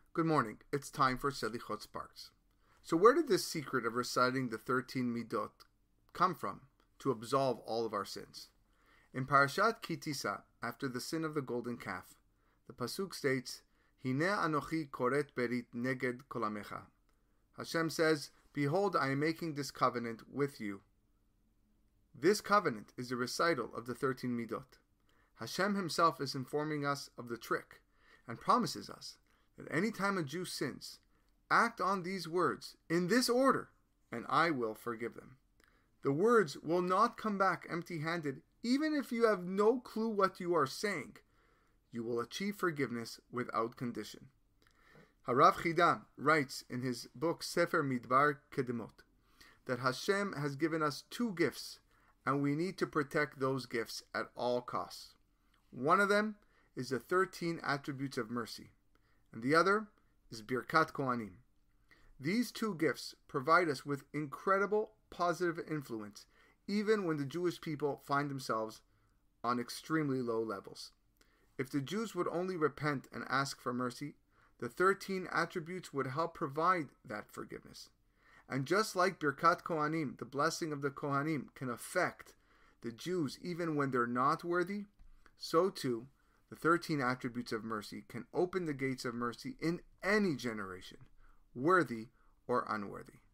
Good morning. It's time for Selichot Sparks. So where did this secret of reciting the 13 midot come from to absolve all of our sins? In Parashat Ki Tisa, after the sin of the golden calf, the pasuk states, Hine anochi koret berit neged kol amecha. Hashem says, Behold, I am making this covenant with you. This covenant is a recital of the 13 midot. Hashem himself is informing us of the trick and promises us that any time a Jew sins, act on these words in this order, and I will forgive them. The words will not come back empty-handed, even if you have no clue what you are saying. You will achieve forgiveness without condition. Harav Chida writes in his book Sefer Midbar Kedemot that Hashem has given us two gifts, and we need to protect those gifts at all costs. One of them is the 13 attributes of mercy, and the other is Birkat Kohanim. These two gifts provide us with incredible positive influence, even when the Jewish people find themselves on extremely low levels. If the Jews would only repent and ask for mercy, the 13 attributes would help provide that forgiveness. And just like Birkat Kohanim, the blessing of the Kohanim, can affect the Jews even when they're not worthy, so too, the 13 attributes of mercy can open the gates of mercy in any generation, worthy or unworthy.